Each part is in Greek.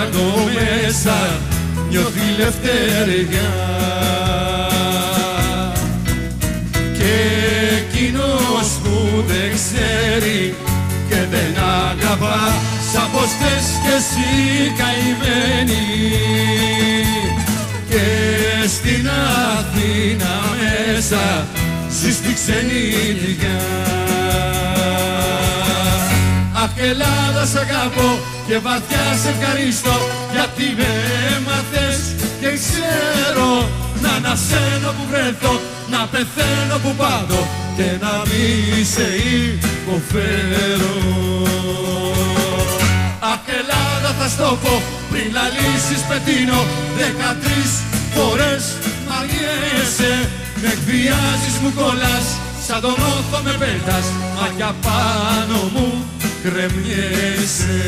από μέσα νιώθει λευτεριά. Και εκείνος που δεν ξέρει και δεν αγαπά, σαν πως θες κι εσύ καημένη, και στην Αθήνα μέσα ζεις τη ξενιτιά. Αχ, Ελλάδα σ' αγαπώ και βαθιά σε ευχαριστώ, γιατί με έμαθες και ξέρω να ανασένω που βρεθώ, να πεθαίνω που πάντω και να μη σε υποφέρω. Αχ, Ελλάδα θα στο πω πριν λαλήσεις πετείνω, 13 φορές μ' αργέσαι, με εκβιάζεις, μου κολλάς, σαν τον όθο με πέτας, μα κι απάνω μου κρεμιέσαι.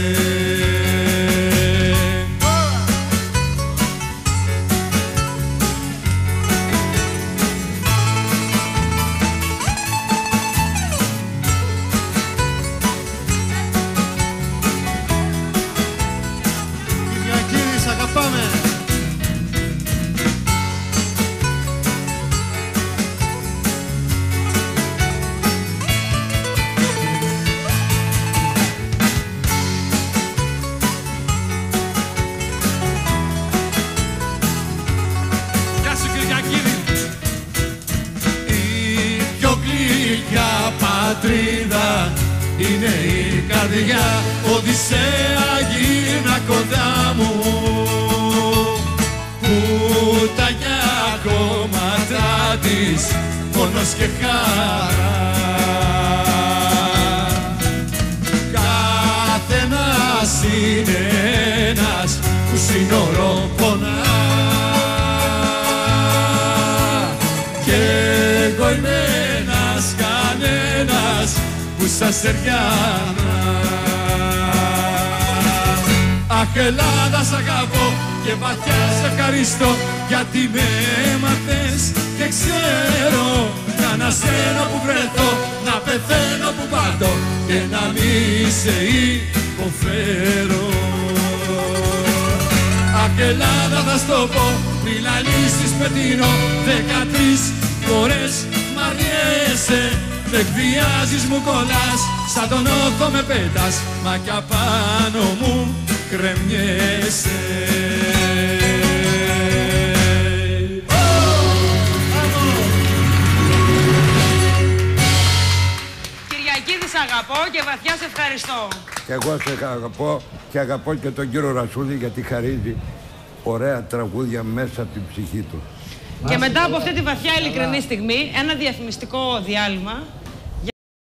Κυριακίδης, αγαπάμε. Πατρίδα είναι η καρδιά, Οδυσσέα γίνα κοντά μου, που τα για κόμματά της πόνος και χαρά. Καθένας είναι ένας που σύνορο πονά, και εγώ είμαι που σας σεριάνα. Αχ, Ελλάδα σ' αγαπώ και βαθιά σε ευχαριστώ, γιατί με έμαθες και ξέρω να ανασένω που βρεθώ, να πεθαίνω που πάντω και να μη σε υποφέρω. Αχ, Ελλάδα θα στο πω πριν λαλήσεις πετείνω, 13 φορές μ' αργέσαι, με εκβιάζεις, μου κολλάς, σαν τον όθο με πέτας, μα κι απάνω μου κρεμιέσαι. Κυριακίδη, σ' αγαπώ και βαθιά σε ευχαριστώ. Και εγώ σε αγαπώ και αγαπώ και τον κύριο Ρασούλη, γιατί χαρίζει ωραία τραγούδια μέσα από την ψυχή του. Και μετά από αυτή τη βαθιά ειλικρινή στιγμή, ένα διαφημιστικό διάλειμμα.